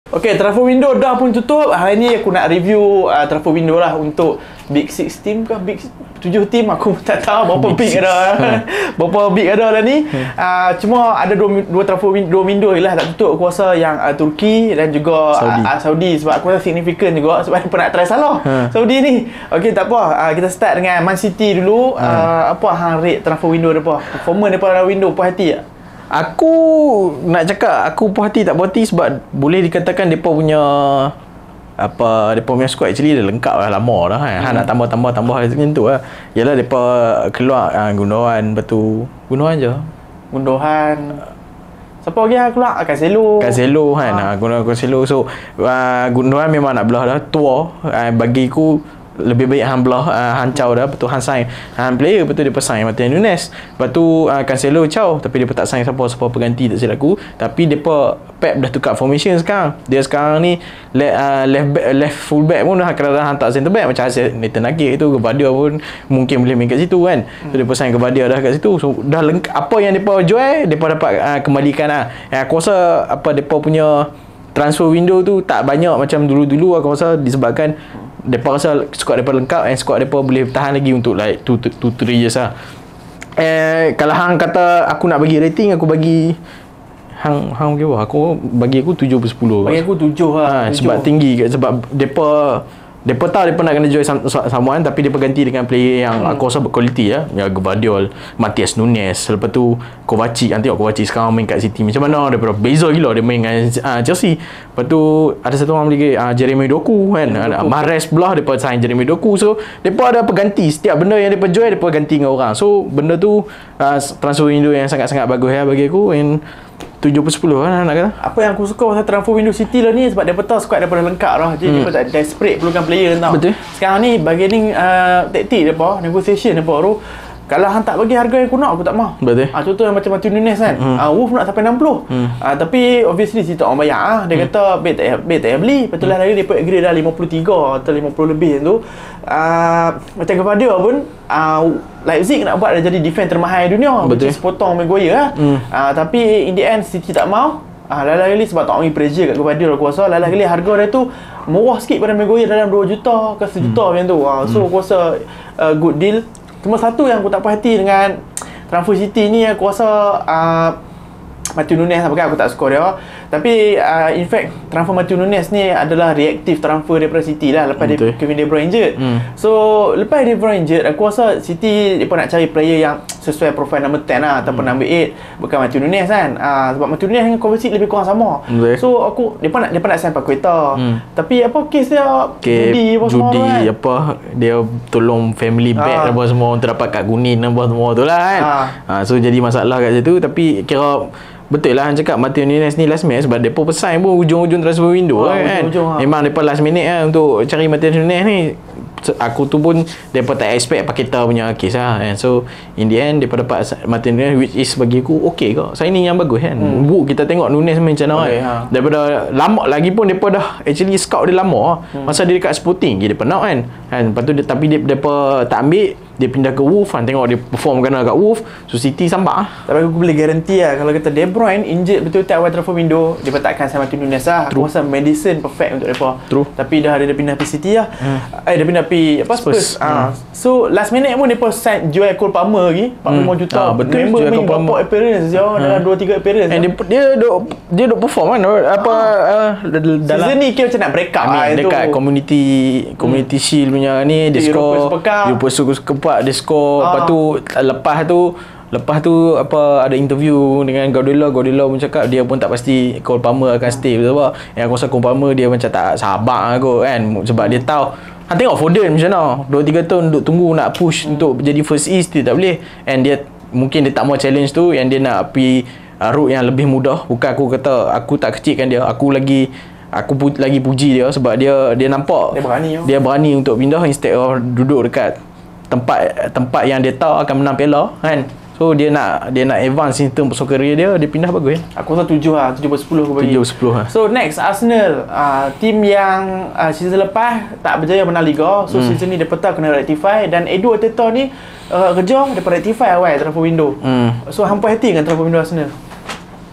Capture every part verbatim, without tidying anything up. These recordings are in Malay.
Okey, transfer window dah pun tutup. Hari ni aku nak review uh, transfer window lah untuk Big Six team ke Big tujuh team, aku tak tahu berapa big, big ada. Berapa big ada dah ni. Hmm. Uh, cuma ada dua, dua transfer window, dua window je lah tak tutup. Aku rasa yang uh, Turki dan juga Saudi. Uh, Saudi sebab aku rasa signifikan juga sebab aku nak try salah hmm. Saudi ni. Okey, tak apa. Uh, kita start dengan Man City dulu. Hmm. Uh, apa hang rate transfer window depa? Performance depa window puas hati tak? Aku nak cakap aku puas hati tak puas hati sebab boleh dikatakan depa punya apa depa punya squad actually dah lengkap lah lama dah kan. Hmm. Ha nak tambah-tambah tambah macam tu lah. Yalah depa keluar uh, Gundogan, betul. Gundogan je. Gundogan. Siapa lagi yang keluar? Cancelo. Cancelo kan. Ha, ha Gundogan Cancelo. So uh, Gundogan memang nak belah dah tua. Uh, bagi aku lebih baik hang belah uh, hang caw dah, betul hang sign hang player, betul dia sign Martin Nunes, lepas tu uh, Cancelo caw tapi dia tak sign siapa siapa pengganti tak silap aku. Tapi depa Pep dah tukar formation sekarang. Dia sekarang ni left, uh, left back, left full back pun dah kena hang tak center back macam hasil Nathan Ake tu, Kebadia pun mungkin boleh main kat situ kan. So depa sign Kebadia dah kat situ. So dah lengkap apa yang depa jual depa dapat uh, kembalikan lah. Eh, aku rasa apa depa punya transfer window tu tak banyak macam dulu-dulu. Aku rasa disebabkan depa rasa squad depa lengkap and squad depa boleh tahan lagi untuk like two to three years lah. Eh kalau hang kata aku nak bagi rating, aku bagi hang hang bagi apa? Aku bagi aku tujuh per sepuluh. Bagi aku tujuh lah. Ha, sebab tinggi sebab depa depa tahu depa nak kena join someone tapi depa ganti dengan player yang hmm. aku rasa berkualiti ya. Ya Gvardiol, Matias Nunes, lepas tu Kovacic. Nanti tengok Kovacic sekarang main kat City macam mana, daripada beza gila dia main dengan uh, Chelsea. Lepas tu ada satu orang lagi uh, Jeremy Doku kan. Ada Mahrez belah depa sign Jeremy Doku. So depa ada pengganti setiap benda yang depa jual depa ganti dengan orang. So benda tu uh, transfer window yang sangat-sangat bagus ya bagi aku. And tujuh per sepuluh kan nak kata. Apa yang aku suka pasal transfer window City lah ni sebab dia tahu squad dia dah lengkap dah. Jadi hmm. dia tak desperate perlukan player tau. Betul. Sekarang ni bargaining uh, taktik depa, negotiation depa tu. Kalau hang tak bagi harga yang aku nak, aku tak mau. Betul. Ah, contoh yang macam Martin Nunes kan. Hmm. Ah, Wolf nak sampai enam puluh. Hmm. Ah, tapi obviously City tak orang bayar ah. Dia hmm. kata bet tak bet tak beli. Betul lah hmm. lagi dia put agree dah lima puluh tiga atau lima puluh lebih tu. Ah, macam kepada pun ah, Leipzig nak buat dia jadi defense termahal dunia. Betul. Sepotong Maguire lah. Hmm. Ah, tapi in the end City tak mau. Ah, lala-lali sebab tak orang pressure kat kepada aku rasa lala-lali harga dia tu murah sikit pada Maguire dalam dua juta ke sejuta hmm. macam tu. Ah, so hmm. aku rasa uh, good deal. Cuma satu yang aku tak puas hati dengan transfer City ni, aku rasa uh, Martin Nunes apa kan aku tak suka dia. Tapi uh, in fact transfer Martin Nunes ni adalah reactive transfer daripada City lah lepas dia Kevin De Bruyne injured. Hmm. So lepas De Bruyne injured, aku rasa City depa nak cari player yang sesuai profil number sepuluh lah ataupun hmm. number eight, bukan Martin Nunes kan. Uh, sebab Martin Nunes dengan Kovacic lebih kurang sama. Hmm. So aku depa nak depa nak sign Paqueta. Hmm. Tapi apa kes dia okay, Judi apa Judi, semua kan? Apa dia tolong family back apa semua untuk dapat kad kuning apa semua tu lah kan. Uh. Uh, so jadi masalah kat situ. Tapi kira betul lah hang cakap Martin Nunes ni last minute sebab depa pesan pun hujung-hujung transfer window oh, kan. Ujung-ujung, ha. Memang depa last minute lah untuk cari Martin Nunes ni. Aku tu pun depa tak expect Paqueta punya kes lah kan. So in the end depa dapat Martin Nunes which is bagi aku okey ke. Signing yang bagus kan. Hmm. Bu kita tengok Nunes main macam mana okay, kan. Ha. Daripada lama lagi pun depa dah actually scout dia lama. Hmm. Masa dia dekat Sporting dia nak kan. Kan lepas tu dia, tapi dia depa tak ambil, dia pindah ke Wolf kan, tengok dia perform kena kat Wolf. So City sampak. Tapi aku boleh garanti lah kalau kata De Bruyne injured betul-betul awal transfer window, dia takkan sama Martin Nunes lah. Aku rasa medicine perfect untuk depa. Tapi dah ada dia pindah pergi City lah. Hmm. Eh dia pindah pergi apa Spurs. Spurs. Ah. Hmm. So last minute pun depa sign jual Cole Palmer lagi empat puluh lima hmm. juta. Ah, betul. Member main berapa appearance dia hmm. dalam dua tiga appearance. And dia dia duk dia duk perform kan apa ah. uh, dalam season ni kira macam nak break up lah dekat tu. community community hmm. shield punya ni dia score European Super Cup dia skor. Ah. Lepas tu lepas tu lepas tu apa ada interview dengan Guardiola. Guardiola pun cakap dia pun tak pasti Cole Palmer akan stay. Betul tak? Yang aku rasa Cole Palmer dia macam tak sabar kot kan sebab dia tahu. Han tengok Foden macam mana dua tiga tahun duk tunggu nak push hmm. untuk jadi first East, dia tak boleh. And dia mungkin dia tak mau challenge tu, yang dia nak pergi uh, route yang lebih mudah. Bukan aku kata aku tak kecilkan dia, aku lagi aku pu- lagi puji dia sebab dia dia nampak dia berani, dia berani untuk pindah instead of duduk dekat tempat tempat yang dia tahu akan menang piala kan. So dia nak dia nak advance in term of career dia, dia pindah bagus ya. Aku rasa tujuh lah, tujuh per sepuluh aku bagi. tujuh per sepuluh lah. So next Arsenal, uh, team yang uh, season lepas tak berjaya menang Liga. So hmm. season ni dia petang kena rectify, dan Edu Arteta ni uh, kerja dia rectify awal transfer window. Hmm. So hampa hati dengan transfer window Arsenal.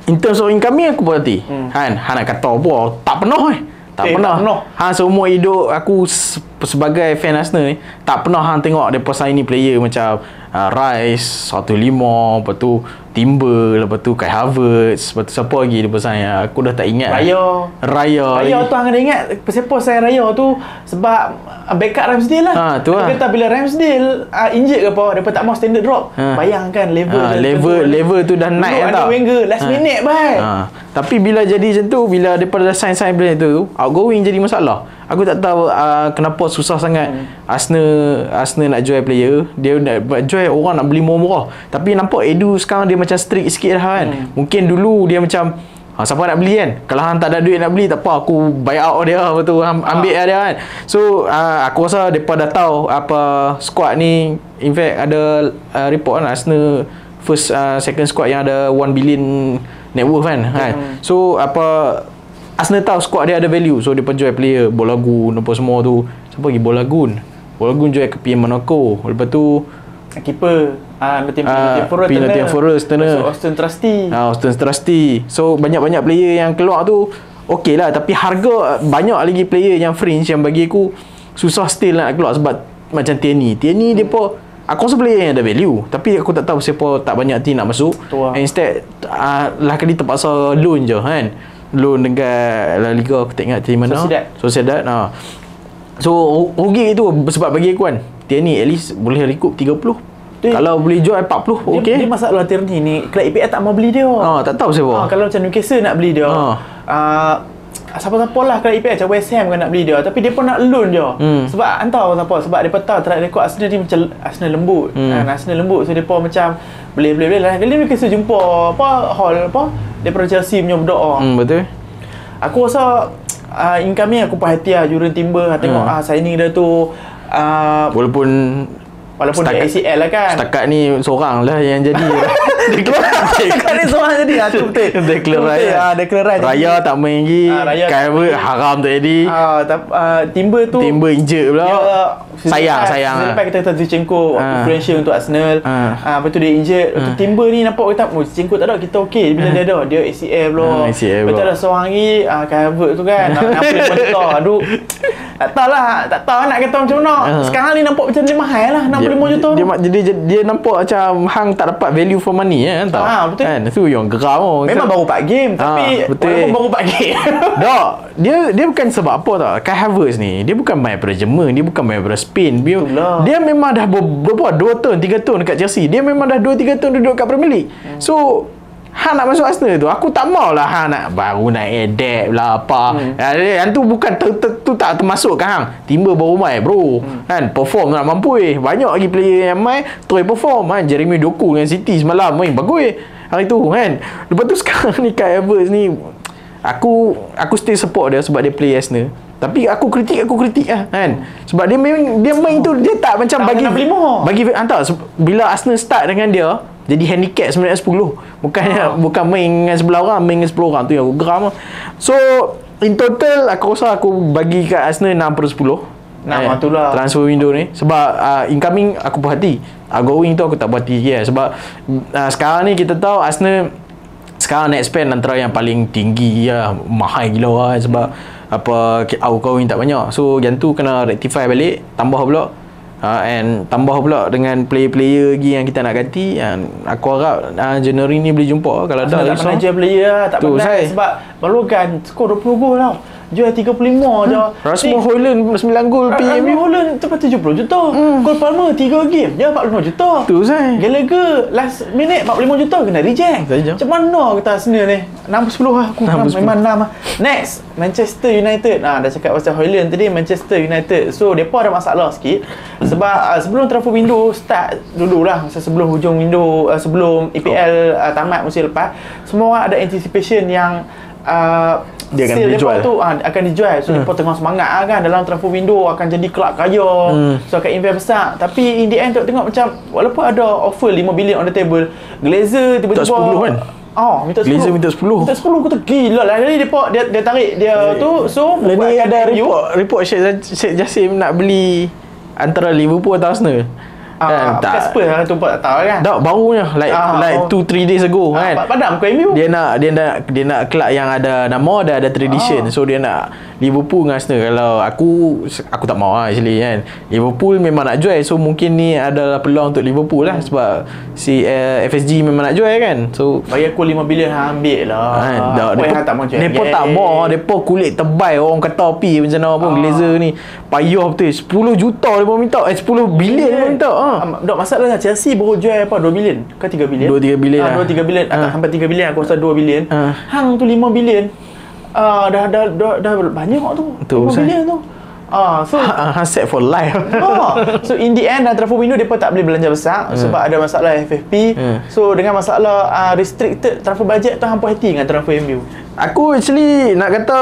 in terms of incoming aku berhati. Hmm. Han, Han nak kata apa? Tak pernah eh. Tak eh, pernah. pernah. Han seumur hidup aku sebagai fan Arsenal ni, tak pernah Han tengok depa sign ni player macam uh, Rice, satu lima, lepas tu Timber, lepas tu Kai Havertz, lepas tu siapa lagi depa sign? Aku dah tak ingat. Raya. Raya. Raya tu hang ada ingat siapa sign Raya tu sebab backup Ramsdale lah. Ha, tu lah. Kata bila Ramsdale uh, injured ke apa, depa tak mau standard drop. Ha. Bayangkan level ha, level tu, level tu dah naik kan tak? Wenger last ha. minute bye. Ha. Tapi bila jadi macam tu, bila depa dah sign-sign player tu, outgoing jadi masalah. Aku tak tahu uh, kenapa susah sangat hmm. Arsenal Arsenal nak jual player. Dia nak jual, orang nak beli murah-murah. Tapi nampak Edu sekarang dia macam strict sikit dah kan. Hmm. Mungkin dulu dia macam ha, siapa nak beli kan? Kalau hang tak ada duit nak beli, tak apa, aku buy out dia, betul, ambil ha. dia kan. So uh, aku rasa depa dah tahu apa squad ni. In fact ada uh, report kan Arsenal first uh, second squad yang ada one billion net worth kan. Hmm. kan? So apa Arsenal tahu squad dia ada value. So dia jual player Bolagun apa semua tu. Siapa lagi? Bolagun. Bolagun jual ke P M Monaco. Lepas tu keeper ah Nottingham uh, Forest Nottingham Forest so, Austin Trusty. Ah Austin Trusty. So banyak-banyak player yang keluar tu okey lah, tapi harga banyak lagi player yang fringe yang bagi aku susah still nak keluar sebab macam Tierney. Tierney hmm. depa aku rasa player yang ada value, tapi aku tak tahu siapa tak banyak team nak masuk. Lah. Instead uh, lah kali terpaksa loan je kan. Loan dekat La Liga, aku tak ingat team mana. Sociedad. Sociedad. Ha. So rugi itu sebab bagi aku kan Tierney at least boleh recoup tiga puluh. Dia, kalau boleh jual empat puluh okey. Dia, dia masalah Tierney ni kelab E P L tak mau beli dia. Ha, tak tahu siapa. Ha, kalau macam Newcastle nak beli dia. Ha. Uh, siapa-siapa lah kelab E P L macam West Ham kan nak beli dia, tapi dia pun nak loan dia. Hmm. Sebab entah siapa, sebab dia tahu track record Arsenal ni macam Arsenal lembut. Hmm. Kan Arsenal lembut, so depa macam boleh-boleh lah. Kali Newcastle jumpa apa hall apa daripada Chelsea punya berdoa. Hmm, betul. Aku rasa uh, incoming aku perhati lah Jurgen Timber. Tengok hmm. ah signing dia tu uh, walaupun walaupun dia A C L lah kan. Setakat ni seorang lah yang jadi. Setakat ni seorang jadi. Ha, tu betul. Declare Raya. Ha, Declare Raya. Raya tak main lagi. Ha, Kaiver haram tak jadi. Ha, uh, Timber tu. Timber injured pula. Dia, sayang, lepas, sayang. Lepas kita kata Zinchenko ha. influential untuk Arsenal. Ha. Ha, lepas tu dia injured. Lepas tu Timber ni nampak kita, oh Zinchenko tak ada, kita okey. Bila ha. dia ada, dia A C L pula. Ha, lepas tu ada seorang lagi, uh, Kaiver tu kan. enam puluh juta. Aduh. Tak tahu lah. Tak tahu nak kata macam mana. Ha. Sekarang ni nampak macam dia mahal lah. enam puluh lima juta. Dia, dia, dia, dia, dia nampak macam hang tak dapat value for money kan. Tak? Ha, betul. Kan? Itu yang geram. Memang baru empat game. Tapi ha, walaupun baru empat game. Tak. Dia dia bukan sebab apa tau. Kai Havertz ni, dia bukan main daripada Jerman. Dia bukan main daripada Spain. Dia, dia memang dah berapa dua tahun, tiga tahun dekat Chelsea. Dia memang dah dua tiga tahun duduk kat Premier League. Hmm. So Han nak masuk Arsenal tu, aku tak maulah Han nak baru nak adapt lah apa. Hmm. Yang tu bukan ter, ter, tu tak termasuk kan hang. Timber baru main bro. Hmm. Kan perform nak mampu eh. Banyak lagi player yang main try perform kan. Jeremy Doku dengan City semalam main bagus eh. Hari tu kan. Lepas tu sekarang ni Kai Havertz ni aku aku still support dia sebab dia play Arsenal. Tapi aku kritik aku kritik lah kan. Sebab dia main dia main tu dia tak macam tak bagi bagi hantar bila Arsenal start dengan dia jadi handicap sembilan sepuluh. Bukannya ha. bukan main dengan sebelah orang, main dengan sepuluh orang tu yang aku geram. So in total aku rasa aku bagi kat Arsenal enam per sepuluh. Nah, eh, itulah transfer window ni sebab uh, incoming aku perhati. Outgoing tu aku tak perhati ya. Sebab uh, sekarang ni kita tahu Arsenal sekarang net spend antara yang paling tinggi ya, mahal gila lah sebab apa outgoing tak banyak. So yang tu kena rectify balik, tambah pula. Uh, and tambah pula dengan player-player lagi yang kita nak ganti. And aku harap uh, Januari ni boleh jumpa kalau ada. Tak pandai jual player lah, tak tu, pandai saya. Sebab Balogun skor dua puluh gol tau. Jual tiga puluh lima je. Hmm. Rasmus Højlund sembilan gol P M U. Rasmus Højlund cepat tujuh puluh juta. Hmm. Gol Palmer tiga game dia empat puluh lima juta. Tu saya. Gallagher last minute empat puluh lima juta kena reject. Saja. Macam mana kita Arsenal ni? enam sepuluh lah aku enam, memang enam lah. Next, Manchester United. Ah dah cakap pasal Højlund tadi, Manchester United. So depa ada masalah sikit sebab uh, sebelum transfer window start dululah, masa sebelum hujung window uh, sebelum E P L uh, tamat musim lepas, semua orang ada anticipation yang uh, dia akan dijual tu uh, akan dijual. So hmm. depa tengah semangat lah kan dalam transfer window akan jadi kelab kaya. Hmm. So akan invest besar. Tapi in the end tengok macam walaupun ada offer lima bilion on the table, Glazer tiba-tiba sepuluh kan. Oh, minta sepuluh. Glazer minta sepuluh. Minta sepuluh aku tu gila lah. Jadi dia dia, dia tarik dia eh, tu. So ni ada report report Sheikh Sheikh Jassim nak beli antara Liverpool atau Arsenal. Ah, kan? Tak. Spurs lah tu tak tahu kan. Tak, barunya like Ah, like oh. two three days ago Ah, kan. padam ke M U? Dia nak dia nak dia nak kelab yang ada nama, ada ada tradition. Ah. So dia nak Liverpool dengan Arsenal. Kalau aku aku tak mau lah actually kan. Liverpool memang nak jual, so mungkin ni adalah peluang untuk Liverpool lah, sebab si uh, F S G memang nak jual kan. So bagi aku lima bilion hang ambil lah. kan, dah, Apa depa, yang hang tak mau jual? depa tak mau, depa kulit tebal orang kata api macam mana pun. Ah. Glazer ni payah betul. sepuluh juta depa minta, eh sepuluh bilion depa minta. Ha. Dok masalahnya Chelsea baru jual apa dua bilion ke tiga bilion? dua tiga bilion Ah, lah. dua tiga bilion Ah. atau sampai tiga bilion, aku rasa dua bilion. Ah. Hang tu lima bilion. Ah, dah, dah dah dah banyak tu. Betul, lima bilion tu. Ah, so Ha, set for life. oh, so in the end dalam transfer window depa tak boleh belanja besar sebab ada masalah F F P. Hmm. So dengan masalah uh, restricted transfer budget tu hang puas hati dengan transfer M U. Aku actually nak kata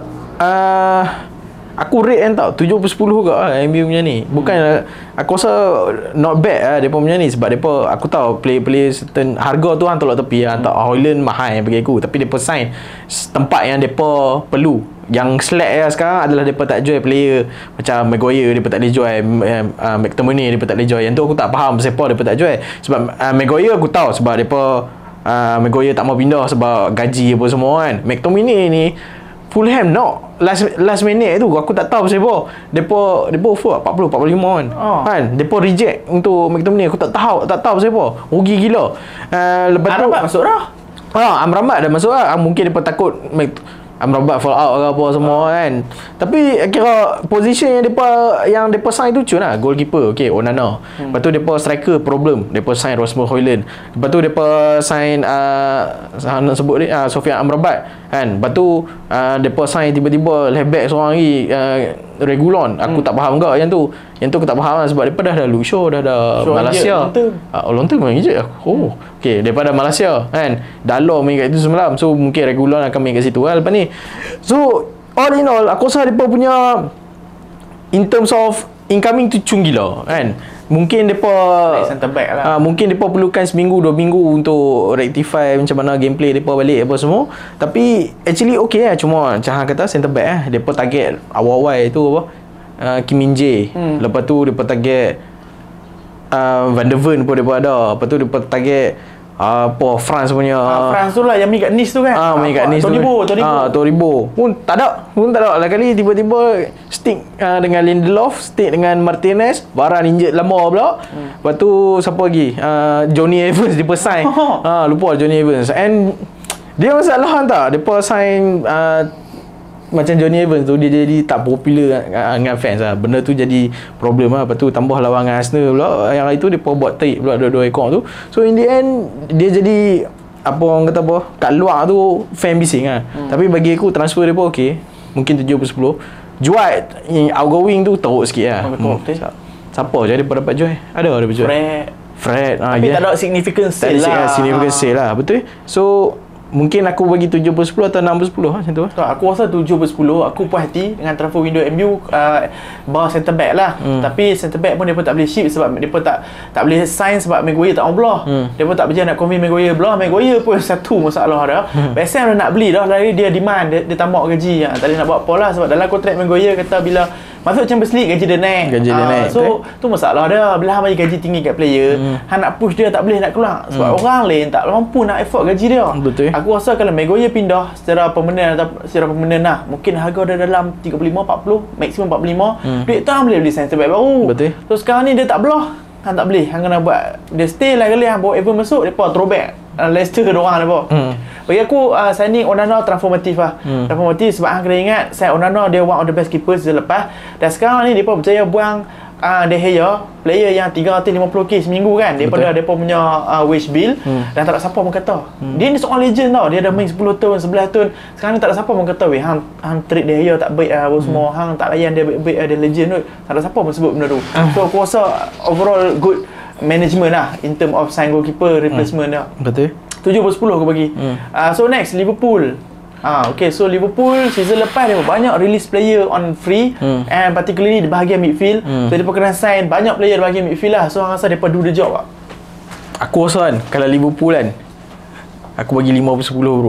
uh, aku rate kan tau tujuh per sepuluh ke lah M U punya ni. Bukan hmm. aku rasa not bad lah depa punya ni, sebab depa aku tahu play-play certain harga tu hang tolak tepi lah. Hantar hmm. Haaland mahal bagi aku, tapi depa sign tempat yang depa perlu. Yang slack ya sekarang adalah depa tak jual player macam Maguire, depa tak boleh jual, uh, McTominay depa tak boleh jual. Yang tu aku tak faham siapa depa tak jual. Sebab uh, Maguire aku tahu sebab depa uh, Maguire tak mau pindah sebab gaji apa semua kan. McTominay ni Fulham no last last minute tu aku tak tahu pasal apa. Depa depa offer empat puluh empat puluh lima kan. Oh. Kan depa reject untuk McTominay, aku tak tahu tak tahu pasal apa. Rugi gila. Uh, lepas tu Amrabat masuk dah. Ha, Amrabat dah masuk lah. Mungkin depa takut Amrabat fall out ke apa semua kan. Tapi kira position yang depa yang depa sign tu cun lah. Goalkeeper okey Onana. Hmm. Lepas tu depa striker problem. Depa sign Rasmus Hojlund. Lepas tu depa sign uh, nak sebut ni uh, Sofian Amrabat kan. Lepas tu uh, depa sign tiba-tiba left back seorang lagi uh, Regulon. Aku hmm. tak faham ke yang tu. Yang tu aku tak faham lah, sebab depa dah ada Lucio, dah ada Lucio Malaysia. Ah, uh, long term main je. Oh, okey, daripada Malaysia kan. Dalot main kat itu semalam. So mungkin Regulon akan main kat situ lah lepas ni. So all in all aku rasa depa punya in terms of incoming tu cung gila kan. Mungkin depa Like center back lah. uh, mungkin depa perlukan seminggu dua minggu untuk rectify macam mana gameplay depa balik apa semua. Tapi actually okey lah, cuma macam hang kata center back eh depa target awal-awal tu apa uh, Kim Min Jae. Hmm. Lepas tu depa target uh, Van de Ven pun depa ada. Lepas tu depa target Uh, apa France punya Ah, France tu lah yang main kat Nice tu kan. Ah, main kat Nice tu. Todibo, Todibo. Ah, Todibo. Pun tak ada. Pun tak ada. Lah kali tiba-tiba stick uh, dengan Lindelof, stick dengan Martinez, Varane injet lama pula. Hmm. Lepas tu siapa lagi? Uh, Johnny Evans depa sign. Oh. Ah, lupa Johnny Evans. And dia masalah tak? Depa sign uh, macam Johnny Evans tu dia jadi tak popular dengan fans lah. Benda tu jadi problem lah. Lepas tu tambah lawan dengan Arsenal pula. Yang itu dia buat tarik pula dua-dua ekor tu. So in the end dia jadi apa orang kata apa, kat luar tu fan bising lah. Hmm. Tapi bagi aku transfer dia pun okey. Mungkin tujuh per sepuluh. Jual yang outgoing tu teruk sikit lah. Oh, betul. Hmm. Siapa je dia dapat jual? Ada dapat jual. Fred. Fred. Ah, Tapi yeah. tak ada significant Tak sale ada lah. significant sale lah. Betul. So mungkin aku bagi tujuh per sepuluh atau enam per sepuluh macam tu lah. Tak, aku rasa tujuh per sepuluh. Aku puas hati dengan transfer window M U uh, bawah centre back lah. Hmm. Tapi centre back pun mereka tak boleh ship sebab mereka tak tak boleh sign sebab Maguire tak mau belah. Hmm. Mereka tak berjaya nak convince Maguire belah. Maguire pun satu masalah dah. Hmm. West Ham dah nak beli dah. Lari dia demand, dia, dia tambah gaji. Ha, tak boleh nak buat apa lah sebab dalam kontrak Maguire kata bila masuk Champions League gaji dia naik. Gaji dia uh, naik. So betul? Tu masalah dia. Bila hang bagi gaji tinggi kat player, hmm. hang nak push dia tak boleh nak keluar sebab hmm. orang lain tak mampu nak effort gaji dia. Betul. Aku rasa kalau Maguire pindah secara permanen atau secara permanen lah, mungkin harga dia dalam tiga puluh lima empat puluh, maksimum empat puluh lima. Hmm. Duit tu hang boleh beli center back baru. Betul. So sekarang ni dia tak belah. Hang tak boleh. Hang kena buat dia stay lah kali hang bawa Evan masuk, depa throwback. Uh, Leicester dia orang depa. Hmm. Bagi aku uh, signing Onana transformatif lah. Hmm. Transformatif sebab hang kena ingat sign Onana dia one of the best keepers selepas. Dan sekarang ni depa berjaya buang uh, De Gea, player yang tiga ratus lima puluh k seminggu kan daripada depa punya uh, wage bill. Hmm. Dan tak ada siapa pun kata. Hmm. Dia ni seorang legend tau. Dia dah main sepuluh tahun, sebelas tahun. Sekarang ni tak ada siapa pun kata weh hang hang treat De Gea tak baik ah uh, semua. Hmm. Hang tak layan dia baik-baik, uh, dia legend tu. Tak ada siapa pun sebut benda tu. Hmm. So aku rasa overall good management lah in term of sign goalkeeper replacement hmm. dia. Betul. tujuh per sepuluh aku bagi. Hmm. Uh, so next Liverpool. Ah, okay, so Liverpool season lepas dia banyak release player on free hmm. and particularly di bahagian midfield. Hmm. So dia kena sign banyak player di bahagian midfield lah. So hang rasa depa do the job tak? Aku rasa kan kalau Liverpool kan aku bagi lima per sepuluh bro.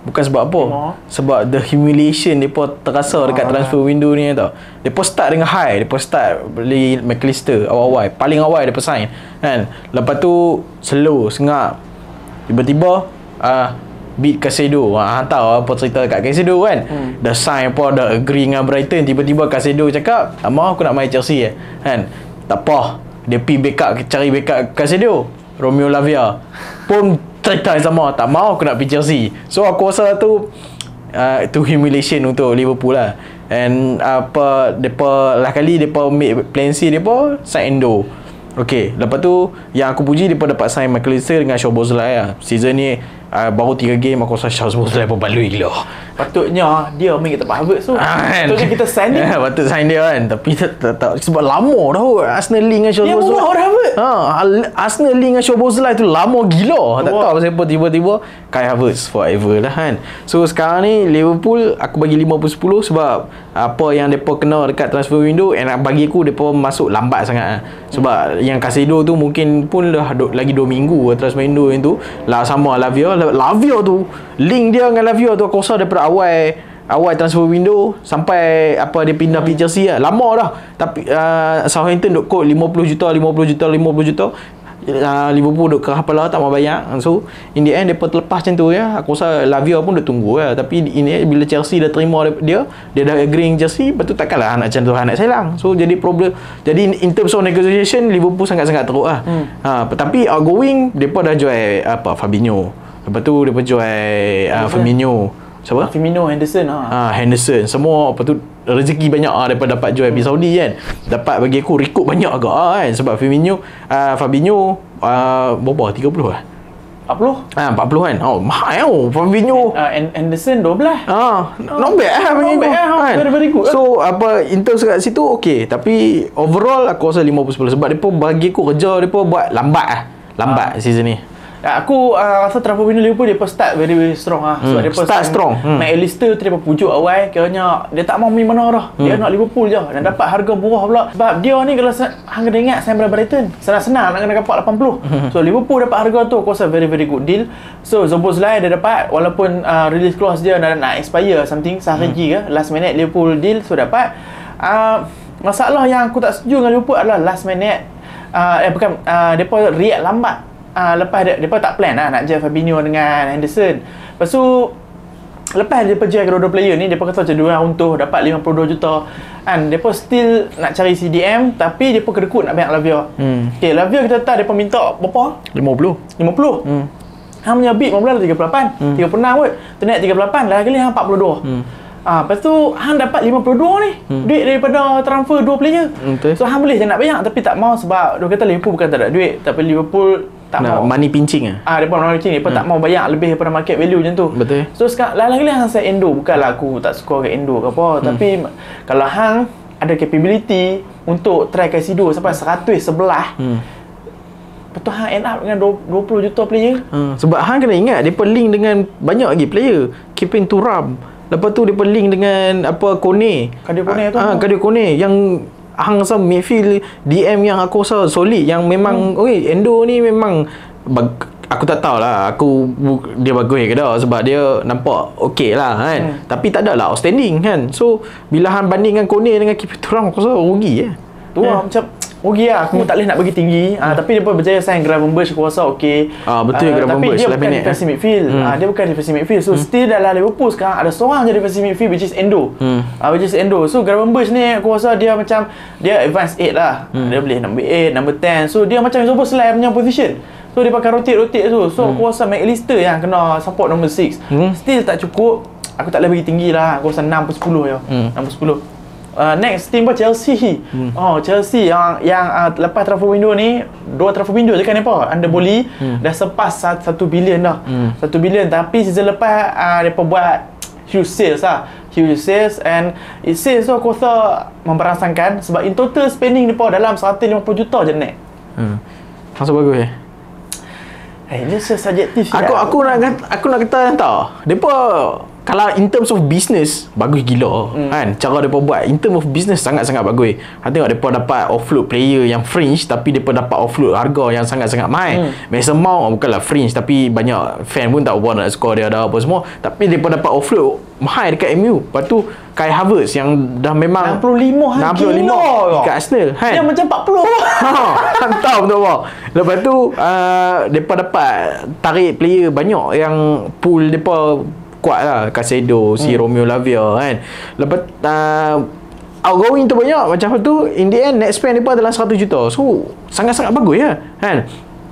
Bukan sebab apa? Tengok. Sebab the humiliation depa terasa dekat transfer window ni tau. Depa start dengan high, depa start beli McAllister awal-awal, paling awal depa sign kan. Lepas tu slow, sengap. Tiba-tiba ah uh, beat Caicedo. Ha, hang tahu apa cerita kat Caicedo kan. Hmm. Dah sign apa, dah agree dengan Brighton, tiba-tiba Caicedo cakap, "Amah aku nak main Chelsea eh." Kan? Tak apa. Dia pergi backup, cari backup Caicedo. Romeo Lavia pun cerita yang sama, tak mau aku nak pergi Chelsea. So aku rasa tu uh, tu humiliation untuk Liverpool lah. And apa depa lah kali depa make plan C, depa sign Endo. Okey, lepas tu yang aku puji depa dapat sign McAllister dengan Szoboszlai lah. Season ni uh, baru tiga game aku rasa Szoboszlai pun baloi gila. Patutnya dia main kat tempat Havertz tu. Ah, Patutnya kita sign dia. Patut sign dia kan. Tapi tak, tak, tak, sebab lama dah Arsenal link dengan Szoboszlai. Dia murah Havertz. Ha, Arsenal link dengan Szoboszlai tu lama gila. Tak tahu pasal apa tiba-tiba Kai Havertz forever lah kan. So sekarang ni Liverpool aku bagi lima per sepuluh sebab apa yang depa kena dekat transfer window, and bagi aku depa masuk lambat sangat. Sebab yang Caicedo tu mungkin pun dah do, lagi dua minggu transfer window itu lah sama Lavia. Lavia tu link dia dengan Lavia tu aku rasa daripada awal awal transfer window sampai apa dia pindah pergi Chelsea lah. Lama dah. Tapi uh, Southampton duk kod lima puluh juta, lima puluh juta, lima puluh juta. Uh, Liverpool duk kerah apalah tak mau bayar. So in the end depa terlepas macam tu ya. Aku rasa Lavia pun duk tunggu ya. Tapi ini bila Chelsea dah terima dia, dia dah agree dengan Chelsea, lepas tu takkanlah anak macam tu anak selang. So jadi problem. Jadi in terms of negotiation Liverpool sangat-sangat teruk lah. Hmm. Ha, tapi outgoing depa dah jual apa Fabinho. Lepas tu depa jual uh, Firmino. Siapa? Firmino, Henderson ha. Ha, Henderson. Semua apa tu rezeki banyak ah daripada dapat jual pergi Saudi kan. Dapat bagi aku rekod banyak agak ah kan sebab Firmino uh, Fabinho uh, berapa tiga puluh ah. empat puluh? Ah empat puluh kan. Oh, mahal oh Fabinho. Uh, Henderson dua belas. Ah, not bad ah bagi aku. Kan? Very, very good. So apa in terms kat situ okey, tapi overall aku rasa lima per sepuluh sebab depa bagi aku kerja depa buat lambat ah. Lambat ah. season ni. Ya, aku uh, rasa transfer window Liverpool dia start very very strong ah. Sebab hmm. dia start strong. Hmm. McAllister tu dia pujuk awal kiranya dia tak mau main mana dah. Hmm. Dia nak Liverpool je dan dapat harga murah pula. Sebab dia ni kalau hang kena ingat saya daripada Brighton, senang-senang nak kena dapat lapan puluh. Hmm. So Liverpool dapat harga tu aku rasa very very good deal. So Szoboszlai dia dapat walaupun uh, release clause dia dah nak expire something sehari hmm. ke last minute Liverpool deal so dapat. Uh, masalah yang aku tak setuju dengan Liverpool adalah last minute uh, eh bukan uh, depa react lambat. Uh, lepas dia, dia tak plan lah nak jual Fabinho dengan Henderson. Lepas tu lepas dia jual kedua-dua player ni, dia kata macam dua untung dapat lima puluh dua juta kan. Dia dia nak cari C D M tapi dia kedekut nak bayar Lavia. Hmm. Okey, Lavia kita tahu dia minta berapa? lima puluh. lima puluh. Hmm. Hang punya bid mula tiga puluh lapan. Hmm. tiga puluh enam kot. Tu naik tiga puluh lapan, lagi kali hang empat puluh dua. Hmm. Ah, lepas tu hang dapat lima puluh dua ni. Hmm. Duit daripada transfer dua player. Hmm, so hang boleh je nak bayar tapi tak mau sebab dia kata Liverpool bukan tak ada duit, tapi Liverpool tak nak mau money pinching ah. Ah, dia pun money pinching, dia pun hmm. tak mau bayar lebih daripada market value macam tu. Betul. So sekarang lagi-lagi hang saya Endo, bukanlah aku tak suka kat Endo ke apa, hmm. tapi kalau hang ada capability untuk try Caicedo sampai seratus sebelah. Hmm. Betul hang end up dengan dua puluh juta player. Hmm. Sebab hang kena ingat depa link dengan banyak lagi player. Kevin Turam. Lepas tu depa link dengan apa Kone. Kadir Kone tu. Ah, Kadir Kone yang hang rasa midfield D M yang aku rasa solid, yang memang hmm. okey Endo ni memang bag, aku tak tahulah aku dia bagus ke tak sebab dia nampak okey lah kan. Hmm. Tapi tak ada lah outstanding kan. So bila hang bandingkan Kone dengan Kevin Turam aku rasa rugi je. Tu lah macam rugi lah. Aku hmm. tak boleh nak bagi tinggi. Hmm. Ah, tapi dia pun berjaya sign Gravenberch, aku rasa okey. Ah, betul uh, Gravenberch. Tapi dia bukan defensive midfield. Hmm. Ah, dia bukan defensive midfield. So hmm. still dalam Liverpool sekarang ada seorang je defensive midfield which is Endo. Hmm. Ah, which is Endo. So Gravenberch ni aku rasa dia macam dia advanced eight lah. Hmm. Dia boleh number eight, number ten. So dia macam Szoboszlai punya position. So dia pakai rotate-rotate tu. So hmm. aku rasa McAllister yang kena support number six. Hmm. Still tak cukup. Aku tak boleh bagi tinggi lah. Aku rasa enam per sepuluh je. Hmm. enam per sepuluh. Uh, next team pun Chelsea. Hmm. Oh, Chelsea yang yang uh, lepas transfer window ni, dua transfer window je kan apa? Under Boli hmm. dah sepas satu bilion dah. Hmm. satu bilion tapi season lepas uh, depa buat huge sales lah. Huge sales and it sales tu aku rasa memperasankan sebab in total spending depa dalam seratus lima puluh juta je net. Hmm. Masa bagus eh. Eh, ini subjektif. Aku aku nak aku nak kata tak. Depa kalau in terms of business bagus gila hmm. kan, cara mereka buat in terms of business sangat-sangat bagus. Ha, tengok mereka dapat offload player yang fringe tapi mereka dapat offload harga yang sangat-sangat mahal. hmm. Mason Mount bukanlah fringe tapi banyak fan pun tak apa nak score dia ada apa semua, tapi mereka dapat offload mahal dekat M U. Lepas tu Kai Havertz yang dah memang enam puluh lima enam puluh lima dekat Arsenal kan? Dia macam empat puluh. Ha, hantar betul apa. Lepas tu uh, mereka dapat tarik player banyak yang pool mereka kuat lah, Caicedo, si hmm. Romeo Lavia kan. Lepas uh, outgoing tu banyak macam tu, in the end net spend mereka adalah seratus juta. So sangat-sangat bagus ya kan.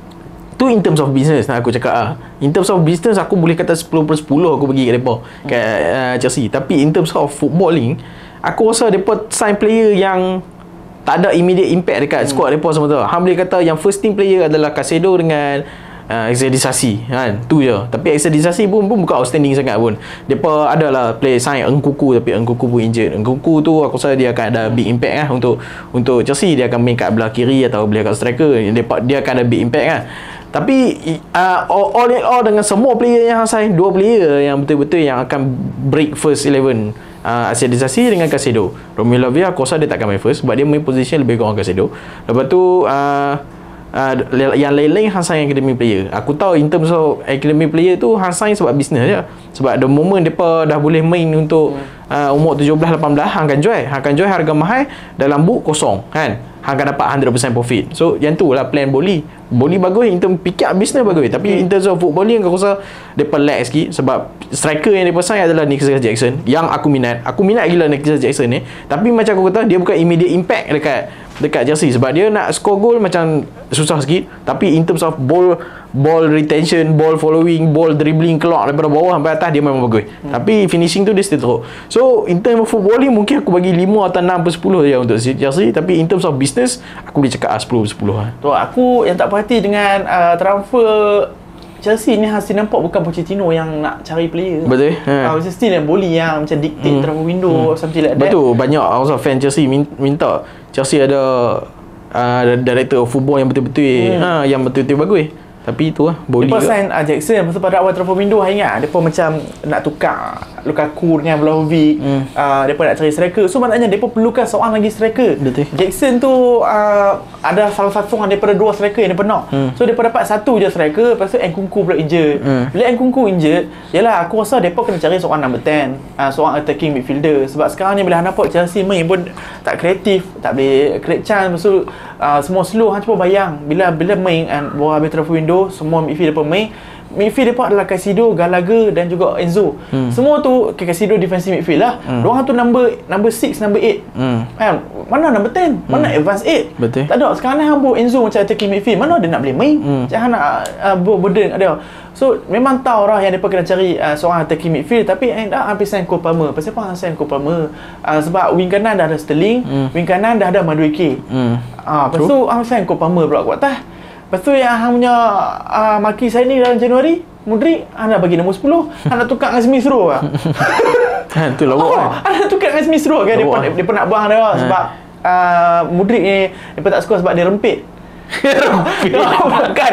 Tu in terms of business nak aku cakap lah. In terms of business aku boleh kata sepuluh per sepuluh aku bagi kat mereka kat uh, Chelsea. Tapi in terms of footballing, aku rasa mereka sign player yang tak ada immediate impact dekat hmm. squad mereka semua tu. Hang boleh kata yang first team player adalah Caicedo dengan uh, Exedisasi kan, tu je. Tapi Exedisasi pun, pun bukan outstanding sangat pun. Depa adalah play sign Nkunku tapi Nkunku pun injured. Nkunku tu aku rasa dia akan ada big impact lah untuk untuk Chelsea. Dia akan main kat belah kiri atau belah kat striker. Depa dia akan ada big impact kan. Tapi uh, all in all dengan semua player yang sign, dua player yang betul-betul yang akan break first eleven, uh, Exedisasi dengan Caicedo. Romeo Lavia aku rasa dia tak akan main first sebab dia main position lebih kurang Caicedo. Lepas tu uh, Uh, yang lain-lain hang sign academy player. Aku tahu in terms of academy player tu hang sign sebab business je. Sebab the moment depa dah boleh main untuk uh, umur tujuh belas lapan belas, hang akan jual. Hang akan jual harga mahal, dalam book kosong kan. Hang akan dapat one hundred percent profit. So yang tu lah plan Boli. Boli bagus in terms pick up business bagus. Tapi in terms of footballing aku rasa depa lag sikit sebab striker yang depa sign adalah Nicholas Jackson yang aku minat. Aku minat gila Nicholas Jackson ni. Tapi macam aku kata dia bukan immediate impact dekat dekat Chelsea sebab dia nak score goal macam susah sikit. Tapi in terms of ball ball retention, ball following, ball dribbling keluar daripada bawah sampai atas dia memang bagus. Hmm. Tapi finishing tu dia still teruk. So in terms of footballing mungkin aku bagi lima atau enam per sepuluh je untuk Chelsea. Tapi in terms of business aku boleh cakap sepuluh per sepuluh lah. Tu aku yang tak perhati dengan uh, transfer Chelsea ni hasil nampak bukan Pochettino yang nak cari player. Betul. Ha. Uh, still yang Boli yang macam dictate hmm. transfer window hmm. something like that. Betul. Banyak also fan Chelsea minta Chelsea ada uh, director football yang betul-betul hmm. ha, yang betul-betul bagus. Tapi itu lah Boli. Depa sign uh, Jackson masa pada awal transfer window hari ingat depa macam nak tukar Lukaku dengan Vlahovic. Hmm. Uh, depa nak cari striker. So maknanya depa perlukan seorang lagi striker. Betul. Jackson tu uh, ada salah satu daripada dua striker yang depa nak. Hmm. So depa dapat satu je striker, lepas tu Nkunku pula injured. Hmm. Bila Nkunku injured, yalah aku rasa depa kena cari seorang number ten, uh, seorang attacking midfielder sebab sekarang ni bila nampak Chelsea main pun tak kreatif, tak boleh create chance. Lepas tu uh, semua slow. Hang cuba bayang bila bila main and baru habis transfer window, semua midfield depa main. Midfield depa adalah Caicedo, Gallagher dan juga Enzo. Hmm. Semua tu Caicedo defensive midfield lah. Hmm. Diorang tu number number six, number eight. Hmm. Kan? Mana number ten? Mana hmm. advance eight? Betul. Tak ada. Sekarang ni hang bawa Enzo macam attacking midfield. Mana dia nak boleh main? Hmm. Macam hang nak uh, bawa burden ada. So memang tahu lah yang depa kena cari uh, seorang attacking midfield, tapi end up hampir sign Cole Palmer. Pasal apa hang sign Cole Palmer? Uh, sebab wing kanan dah ada Sterling, hmm. wing kanan dah ada Madueke. Hmm. Ah, uh, lepas tu hang sign Cole Palmer pula kuat tah. Lepas tu yang hang punya uh, marquee signing dalam Januari, Mudrik, hang nak bagi nombor sepuluh, hang nak tukar dengan Smith Rowe lah. Ha, tu lawak kan. Hang nak tukar dengan Smith Rowe kan, depa depa nak buang dia ha. Sebab uh, Mudrik ni depa tak suka sebab dia rempit. Rempit. Bukan.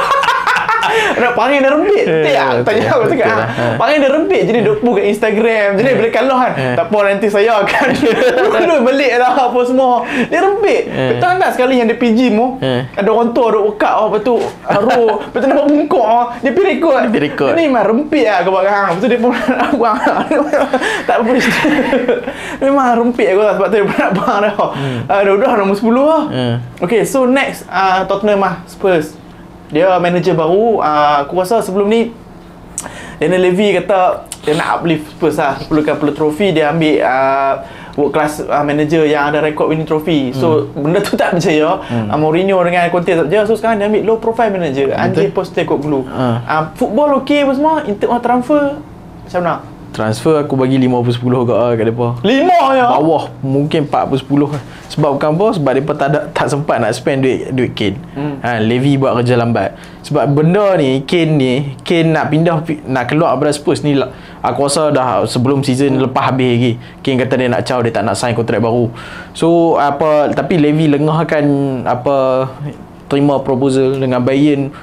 Nak panggil dia rempit. Tak, tanya aku cakap. Panggil dia rempit jadi duk buka Instagram. Jadi bila kalah kan, tak apa nanti saya akan dulu balik lah apa semua. Dia rempit. Betul tak sekali yang dia P G mu, ada orang tua duk workout oh, lepas tu ro, lepas tu nampak bungkuk oh, dia pergi rekod. Dia rekod. Ni memang rempit lah kau hang. Lepas tu dia pun nak buang. Tak apa. Memang rempit aku lah sebab tu dia pun nak buang dah. Ada dah nombor sepuluh lah. Okay, so next uh, Tottenham lah, Spurs. Dia manager baru. uh, Aku rasa sebelum ni Daniel Levy kata dia nak uplift Spurs lah, perlukan perlu trofi. Dia ambil uh, world class uh, manager yang ada record winning trophy. So hmm. benda tu tak berjaya. hmm. uh, Mourinho dengan Conte tak berjaya. So sekarang dia ambil low profile manager, Andre Postecoglou. uh. uh, Football ok apa semua. In term of transfer macam mana? Transfer aku bagi lima per sepuluh kat, kat mereka. lima ya? Bawah mungkin empat per sepuluh. Sebab bukan apa, sebab mereka tak, ada, tak sempat nak spend duit duit Kane. hmm. ha, Levy buat kerja lambat. Sebab benda ni, Kane ni Kane nak pindah, nak keluar daripada Spurs ni, aku rasa dah sebelum season hmm. lepas habis lagi. Kane kata dia nak caw, dia tak nak sign kontrak baru. So apa, tapi Levy lengahkan apa, terima proposal dengan Bayern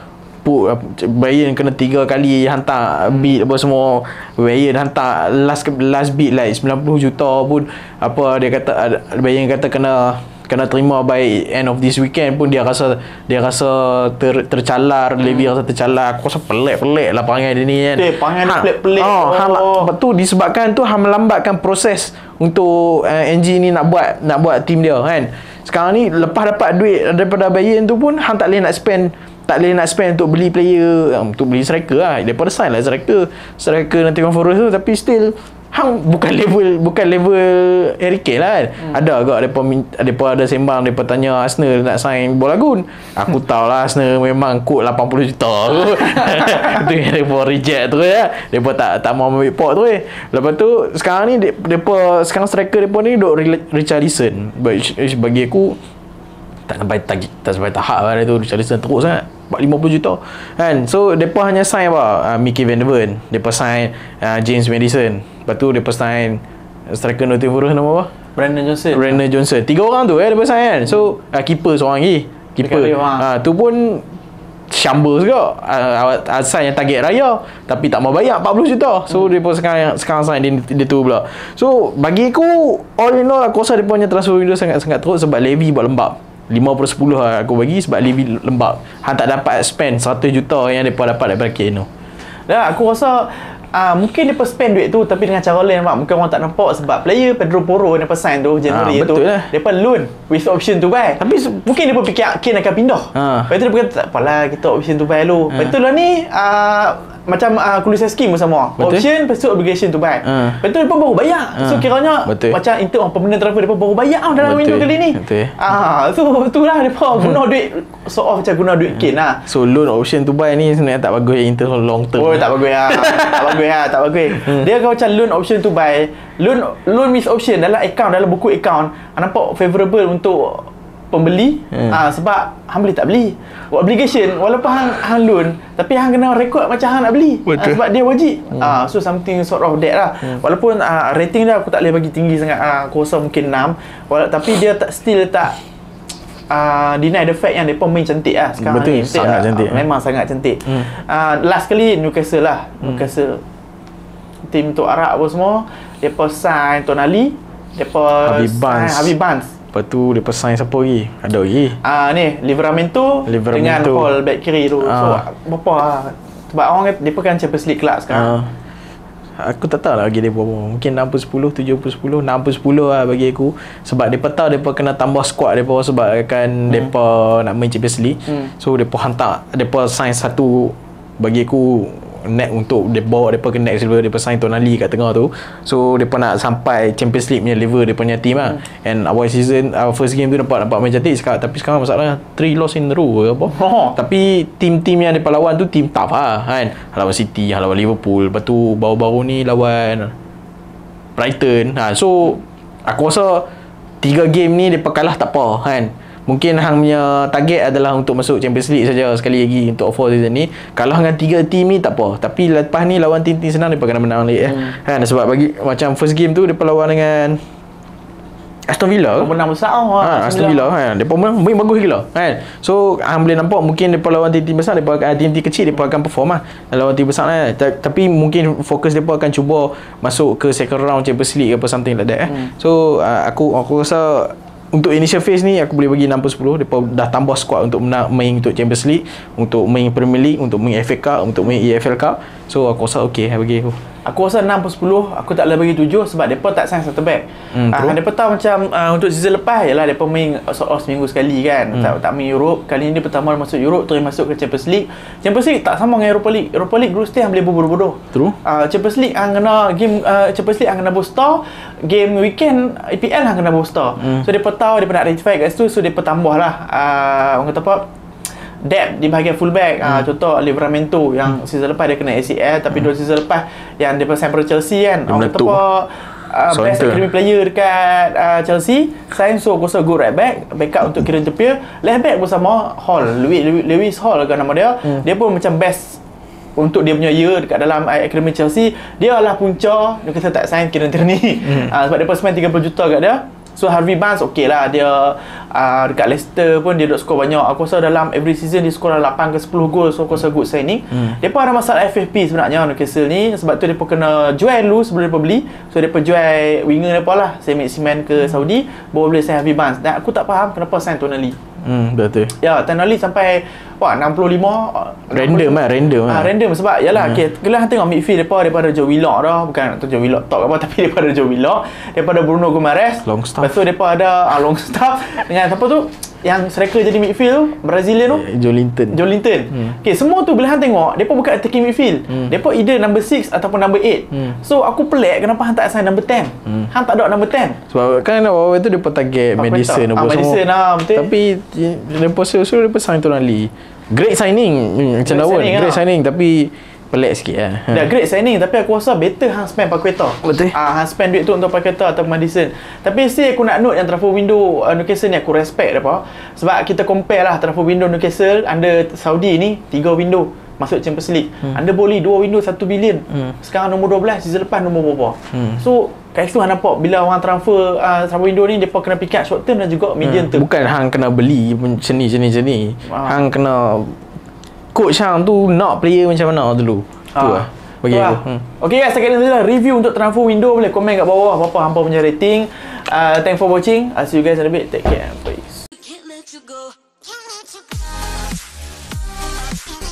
cepuk Bayern kena tiga kali hantar bid apa semua. Bayern hantar last last bid like sembilan puluh juta pun apa dia kata, Bayern kata kena kena terima by end of this weekend pun dia rasa dia rasa ter, tercalar, hmm. Levy rasa tercalar. Aku rasa pelik-pelik lah perangai dia ni kan. Eh, perangai dia pelik-pelik. Oh, oh. Hang, tu disebabkan tu hang melambatkan proses untuk uh, N G ni nak buat nak buat team dia kan. Sekarang ni lepas dapat duit daripada Bayern tu pun hang tak boleh nak spend tak boleh nak spend untuk beli player, um, untuk beli striker lah. Daripada sign lah striker striker nanti Forest tu, tapi still hang bukan level bukan level Harry Kane lah kan. Hmm. Ada agak depa depa ada sembang, depa tanya Arsenal nak sign Bolagun. Aku tahu lah Arsenal memang kod lapan puluh juta tu. Tu yang depa reject tu ya. Depa tak tak mau ambil pot tu eh. Lepas tu sekarang ni depa sekarang striker depa ni duk Richarlison. Bagi aku tak sampai tak, tak sampai tahap lah tu. Richarlison teruk sangat lima puluh juta kan. So depa hanya sign apa, uh, Mickey Van de Ven, depa sign uh, James Maddison, lepas tu depa sign striker Nottingham Forest nama apa, Brandon Johnson. Brandon Johnson. Tiga orang tu eh depa sign kan. So uh, keeper seorang lagi, keeper uh, tu pun syambul juga, uh, sign yang target raya tapi tak mau bayar empat puluh juta. So hmm. depa sekarang sekarang sign dia, dia tu pula. So bagi aku all in all aku rasa depa punya transfer window sangat-sangat teruk sebab Levy buat lembab. lima per sepuluh lah aku bagi sebab Levy lembab. Han tak dapat spend seratus juta yang mereka dapat daripada Keno. Dan aku rasa uh, mungkin mereka spend duit tu tapi dengan cara lain mak. Mungkin orang tak nampak sebab player Pedro Porro yang mereka sign tu January ha, tu lah. Mereka loan with option to buy. Tapi mungkin mereka fikir Kane akan pindah. Ha. Lepas tu mereka kata tak apalah kita option to buy dulu. Ha. Lepas tu lah ni uh, macam uh, Kulusevski pun sama. Betul? Option lepas tu obligation to buy. Ha. Lepas tu mereka baru bayar. Ha. So kiranya betul. Macam itu orang permanent transfer mereka baru bayar oh, dalam window kali ni. Betul. Ah, so tu lah mereka guna duit so off macam guna duit Kane lah. So loan option to buy ni sebenarnya tak bagus in terms of long term. Oh tak bagus lah. tak bagus lah, tak bagus. Hmm. Dia kalau macam loan option to buy, loan loan with option dalam account, dalam buku account nampak favorable untuk pembeli. Hmm. Ah, sebab hang beli tak beli. Obligation walaupun hang hang loan tapi hang kena rekod macam hang nak beli. Ah, sebab dia wajib. Hmm. Ah, so something sort of that lah. Hmm. Walaupun ah, rating dia aku tak boleh bagi tinggi sangat. Ah, aku rasa mungkin enam. Wala- tapi dia tak still tak Uh, deny the fact yang mereka main cantik lah sekarang. Betul, ni sangat lah. cantik. Uh, memang sangat cantik. Hmm. Uh, last kali Newcastle lah. Hmm. Newcastle tim untuk Arab apa semua. Mereka sign Tonali. Mereka sign Harvey Barnes. Lepas tu mereka sign siapa lagi? Ada lagi. Ah uh, ni Livramento, Livramento dengan Hall back kiri tu. Uh. So berapa lah. Sebab orang kata mereka kan Champions League club sekarang. Uh. Aku tak tahu lah bagi mereka berapa. Mungkin enam per sepuluh, tujuh per sepuluh, enam per sepuluh lah bagi aku. Sebab mereka tahu mereka kena tambah squad mereka sebab kan hmm. mereka nak main Champions League. Hmm. So mereka hantar, mereka sign satu bagi aku net untuk dia bawa mereka ke next level. Mereka sign Tonali kat tengah tu. So mereka nak sampai Champions League punya level mereka punya team lah. Hmm. And awal season, our first game tu nampak nampak main cantik sekarang. Tapi sekarang masalah three loss in a row ke apa. Oh. Tapi team-team yang mereka lawan tu team tough lah kan. Lawan City, lawan Liverpool. Lepas tu baru-baru ni lawan Brighton. Ha, so aku rasa tiga game ni mereka kalah tak apa kan. Mungkin hang punya target adalah untuk masuk Champions League saja sekali lagi untuk four season ni. Kalah dengan tiga team ni tak apa. Tapi lepas ni lawan team-team senang mereka kena menang lagi eh. Hmm. Kan sebab bagi macam first game tu mereka lawan dengan Aston Villa. Mereka menang besar oh. Ha, Aston Villa kan. Mereka menang main bagus gila kan. So hang boleh nampak mungkin mereka lawan team-team besar, mereka team-team kecil mereka akan perform lah. Lawan team besar lah. Tapi mungkin fokus mereka akan cuba masuk ke second round Champions League apa something like that eh. Hmm. So uh, aku aku rasa untuk initial phase ni aku boleh bagi enam per sepuluh. Mereka dah tambah squad untuk menang, main untuk Champions League, untuk main Premier League, untuk main F A Cup, untuk main E F L Cup. So aku rasa okey bagi aku. Aku rasa enam per sepuluh. Aku tak boleh bagi tujuh sebab mereka tak sign satu back. Hmm, uh, mereka tahu macam uh, untuk season lepas yalah mereka main sort of seminggu sekali kan. Hmm. Tak, tak main Europe. Kali ni pertama masuk Europe terus masuk ke Champions League. Champions League tak sama dengan Europa League. Europa League group stage boleh bodoh-bodoh. True. Uh, Champions League ang kena game uh, Champions League ang kena booster. Game weekend E P L ang kena booster. Hmm. So mereka tahu mereka nak rectify kat situ. So mereka tambah lah uh, orang kata apa depth di bahagian fullback. Hmm. Uh, contoh Livramento yang hmm. season lepas dia kena A C L tapi hmm. dua season lepas yang dia pasang per Chelsea kan. Orang kata apa uh, best academy player dekat uh, Chelsea. Sign so kuasa good right back, backup untuk Kieran Trippier. Left back pun sama Hall, Lewis, Lewis Hall kan nama dia. Hmm. Dia pun macam best untuk dia punya year dekat dalam academy Chelsea. Dia lah punca. Dia kata tak sign Kieran Tierney. Hmm. Uh, sebab dia pun spend tiga puluh juta kat dia. So Harvey Barnes okey lah. Dia uh, dekat Leicester pun dia duk skor banyak. Aku rasa dalam every season dia skor lapan ke sepuluh gol. So aku rasa good signing. hmm. Depa ada masalah F F P sebenarnya Newcastle ni. Sebab tu depa kena jual dulu sebelum depa beli. So depa jual winger depa lah, Saint-Maximin ke Saudi, baru boleh sign Harvey Barnes. Dan aku tak faham kenapa sign Tonali. Hmm, betul. Ya, Tonali sampai wah enam puluh lima random lah, random ah, lah. random sebab yalah hmm. okey, kalau tengok midfield depa daripada Joe Willock dah, bukan tu Joe Willock top apa tapi daripada Joe Willock, daripada Bruno Guimaraes, Longstaff. lepas tu depa ada ah, Longstaff dengan apa tu yang striker jadi midfield Brazilian tu, Joelinton. Joelinton. Hmm. Okey, semua tu bila hang tengok, depa bukan attacking midfield. Hmm. Depa either number six ataupun number eight. Hmm. So aku pelik kenapa hang tak assign number ten. Hmm. Hang tak ada number ten. Sebab kan awal-awal tu depa target Madison apa ah, semua. Madison lah, betul. Tapi depa suruh depa sign Tonali. Great signing. Hmm, macam dah pun. Great signing tapi pelik sikit lah. Ha. Dah great signing tapi aku rasa better hang spend Paqueta. Betul. Ah, hang spend duit tu untuk Paqueta atau Madison. Tapi still aku nak note yang transfer window uh, Newcastle ni aku respect apa. Sebab kita compare lah transfer window Newcastle under Saudi ni tiga window masuk Champions League. Hmm. Under Boli dua window satu bilion. Hmm. Sekarang nombor dua belas, season lepas nombor berapa. Hmm. So kat situ hang nampak bila orang transfer uh, transfer window ni depa kena pick up short term dan juga medium hmm. term. Bukan hang kena beli seni-seni-seni. Ah. Hang kena coach hang tu nak player macam mana dulu. Tu ah. lah bagi aku. Hmm. Okay guys, sekian saja review untuk transfer window. Boleh komen kat bawah apa hampa punya rating. Uh, thanks for watching. I'll see you guys in a bit. Take care. Peace.